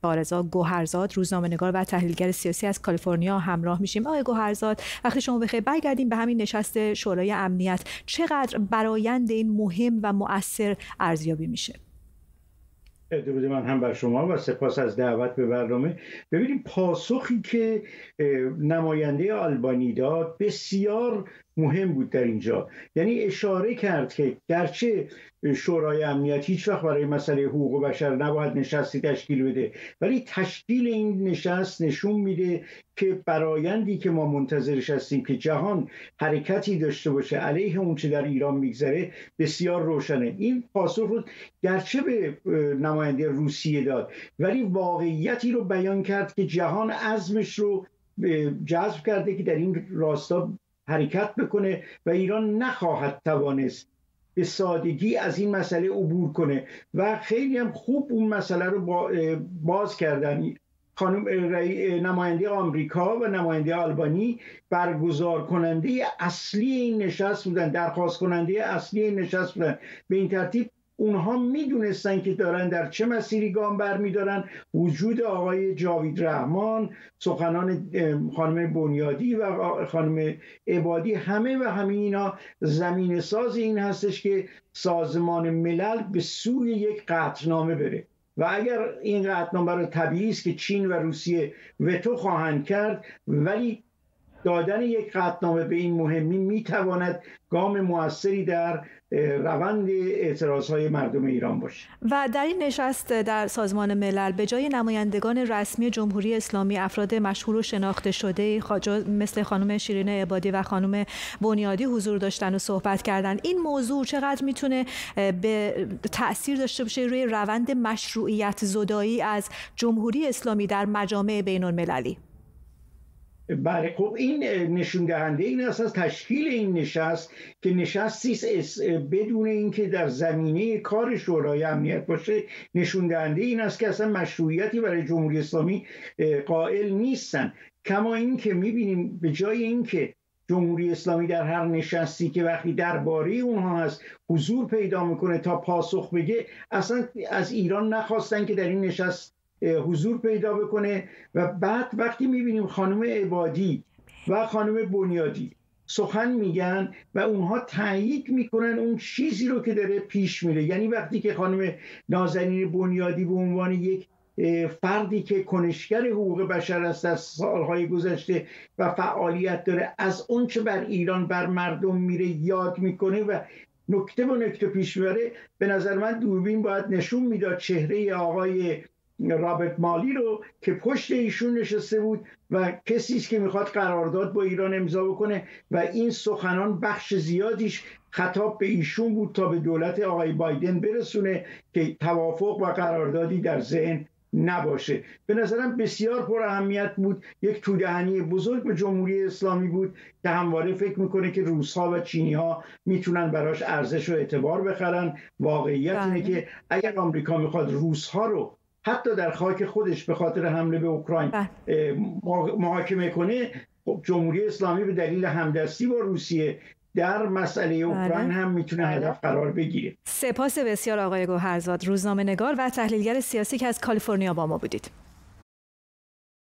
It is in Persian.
با رضا گوهرزاد، روزنامه‌نگار و تحلیلگر سیاسی از کالیفرنیا همراه میشیم. آقای گوهرزاد، وقتی شما بخیر، برگردیم به همین نشست شورای امنیت. چقدر برآیند این مهم و مؤثر ارزیابی میشه؟ درود من هم بر شما و سپاس از دعوت به برنامه. ببینید، پاسخی که نماینده آلبانی داد بسیار مهم بود در اینجا. یعنی اشاره کرد که گرچه شورای امنیت هیچ وقت برای مسئله حقوق بشر نباید نشستی تشکیل بده، ولی تشکیل این نشست نشون میده که برآیندی که ما منتظرش هستیم که جهان حرکتی داشته باشه علیه اون چه در ایران میگذره بسیار روشنه. این پاسخ رو گرچه به نماینده روسیه داد، ولی واقعیتی رو بیان کرد که جهان عزمش رو جذب کرده که در این راستا حرکت بکنه و ایران نخواهد توانست به سادگی از این مسئله عبور کنه و خیلی هم خوب اون مسئله رو باز کردن. خانم نماینده آمریکا و نماینده آلبانی برگزار کننده اصلی این نشست بودن، درخواست کننده اصلی این نشست بودن. به این ترتیب اونها میدونستن که دارن در چه مسیری گام برمیدارن. وجود آقای جاوید رحمان، سخنان خانم بنیادی و خانم عبادی، همه و همه اینا زمین ساز این هستش که سازمان ملل به سوی یک قطعنامه بره و اگر این قطعنامه رو طبیعی است که چین و روسیه وتو خواهند کرد، ولی دادن یک قطعنامه به این مهمی میتواند گام موثری در روند اعتراضهای مردم ایران باشه. و در این نشست در سازمان ملل به جای نمایندگان رسمی جمهوری اسلامی افراد مشهور و شناخته شده مثل خانم شیرین عبادی و خانم بنیادی حضور داشتن و صحبت کردن. این موضوع چقدر میتونه به تأثیر داشته باشه روی روند مشروعیت زدایی از جمهوری اسلامی در مجامع بین المللی؟ بله، خب این نشون دهنده این است از تشکیل این نشست که نشستی است بدون اینکه در زمینه کار شورای امنیت باشه. نشون دهنده این است که اصلا مشروعیتی برای جمهوری اسلامی قائل نیستن. کما اینکه می‌بینیم به جای اینکه جمهوری اسلامی در هر نشستی که وقتی درباره اونها هست حضور پیدا میکنه تا پاسخ بگه، اصلا از ایران نخواستن که در این نشست حضور پیدا بکنه. و بعد وقتی میبینیم خانم عبادی و خانم بنیادی سخن میگن و اونها تایید میکنن اون چیزی رو که داره پیش میره، یعنی وقتی که خانم نازنین بنیادی به عنوان یک فردی که کنشگر حقوق بشر است در سالهای گذشته و فعالیت داره، از اون چه بر ایران بر مردم میره یاد میکنه و نکته به نکته پیش میبره، به نظر من دوربین باید نشون میداد چهره آقای رابرت مالی رو که پشت ایشون نشسته بود و کسی است که میخواد قرارداد با ایران امضا بکنه و این سخنان بخش زیادیش خطاب به ایشون بود تا به دولت آقای بایدن برسونه که توافق و قراردادی در ذهن نباشه. به نظرم بسیار پر اهمیت بود. یک تودهنی بزرگ به جمهوری اسلامی بود که همواره فکر میکنه که روس‌ها و چینی‌ها میتونن براش ارزش و اعتبار بخرن. واقعیت اینه که اگر آمریکا میخواد روس‌ها رو حتی در خاک خودش به خاطر حمله به اوکراین محاکمه کنه، جمهوری اسلامی به دلیل همدستی با روسیه در مسئله اوکراین هم میتونه هدف قرار بگیره. سپاس بسیار آقای گوهرزاد، روزنامه‌نگار و تحلیلگر سیاسی که از کالیفرنیا با ما بودید.